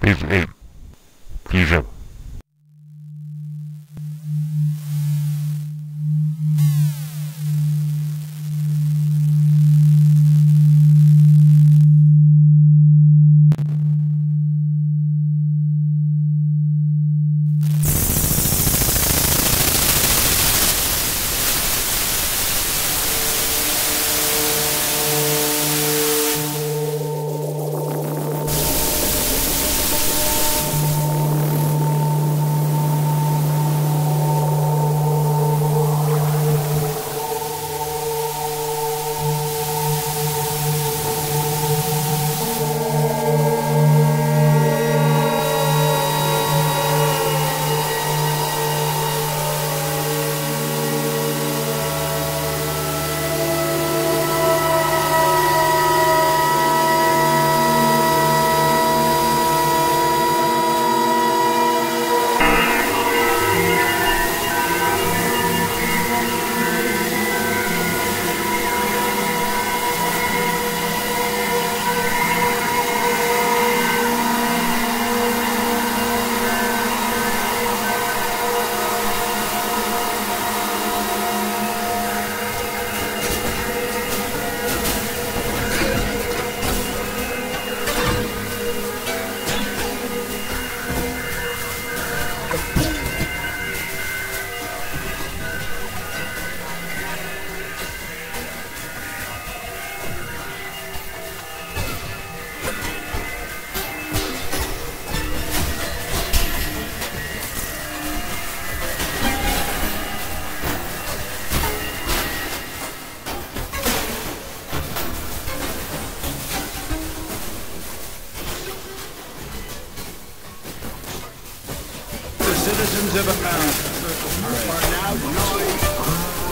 Peace, peace out. Citizens of America are now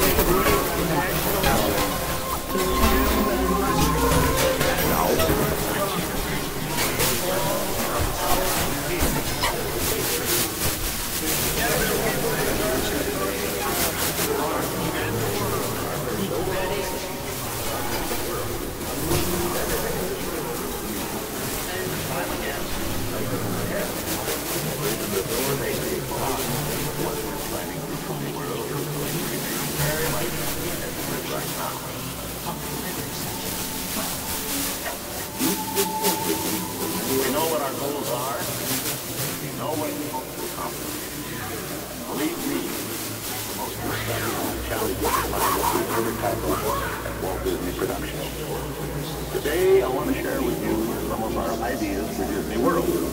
we know what our goals are. We know what we hope to accomplish. Believe me, the most exciting challenge of every type of work at Walt Disney Productions. Today, I want to share with you some of our ideas for Disney World.